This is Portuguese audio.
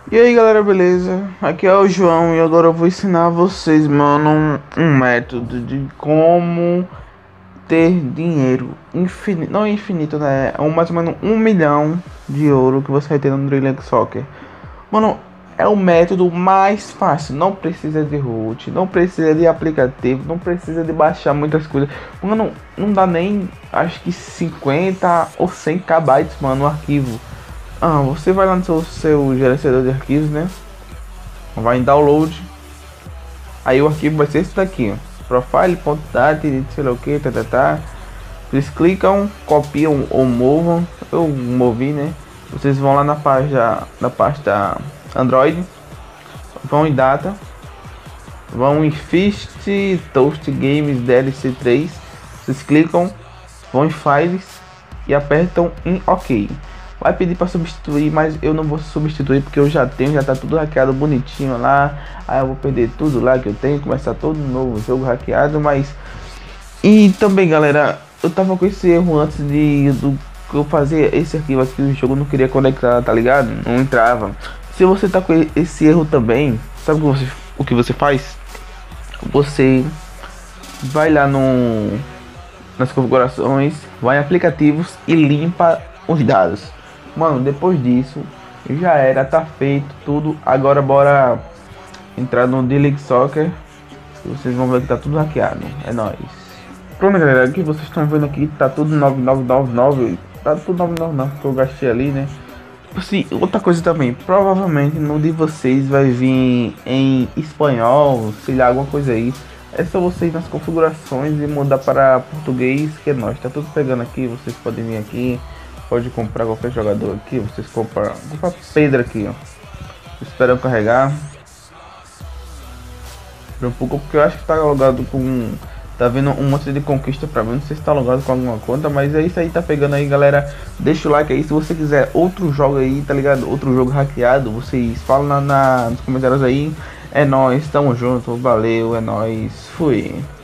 E aí galera, beleza? Aqui é o João e agora eu vou ensinar vocês, mano, um método de como ter dinheiro infinito, não infinito, né? É mais ou menos 1 milhão de ouro que você vai ter no Drill Soccer. Mano, é o método mais fácil, não precisa de root, não precisa de aplicativo, não precisa de baixar muitas coisas. Mano, não dá nem, acho que 50 ou 100 KB, mano, o arquivo. Você vai lá no seu gerenciador de arquivos, né? Vai em download. Aí o arquivo vai ser esse daqui, ó. Profile.dat, sei lá o que, tá. Vocês clicam, copiam ou movam. Eu movi, né? Vocês vão lá na pasta Android. Vão em data. Vão em Fist Toast Games DLC 3. Vocês clicam, vão em files e apertam em OK. Vai pedir para substituir, mas eu não vou substituir porque eu já tenho, já tá tudo hackeado bonitinho lá. Aí eu vou perder tudo lá que eu tenho, começar todo novo jogo hackeado, mas e também, galera, eu tava com esse erro antes do que eu fazer esse arquivo aqui, o jogo não queria conectar, tá ligado? Não entrava. Se você tá com esse erro também, sabe o que você faz? Você vai lá no nas configurações, vai em aplicativos e limpa os dados. Mano, depois disso já era, tá feito tudo. Agora bora entrar no Drill Soccer. Vocês vão ver que tá tudo hackeado. É nóis. Pronto, galera, aqui vocês estão vendo aqui, tá tudo 9999. Tá tudo 999 que eu gastei ali, né? Assim, outra coisa também, provavelmente no de vocês vai vir em espanhol, sei lá, alguma coisa aí. É só vocês nas configurações e mudar para português, que é nóis. Tá tudo pegando aqui, vocês podem vir aqui. Pode comprar qualquer jogador aqui, vocês compram Pedro aqui, ó. Esperando carregar. Um pouco porque eu acho que tá logado com. Tá vendo um monte de conquista pra mim. Não sei se tá logado com alguma conta, mas é isso aí, tá pegando aí, galera. Deixa o like aí. Se você quiser outro jogo aí, tá ligado? Outro jogo hackeado, vocês falam nos comentários aí. É nóis, tamo junto, valeu, é nóis, fui.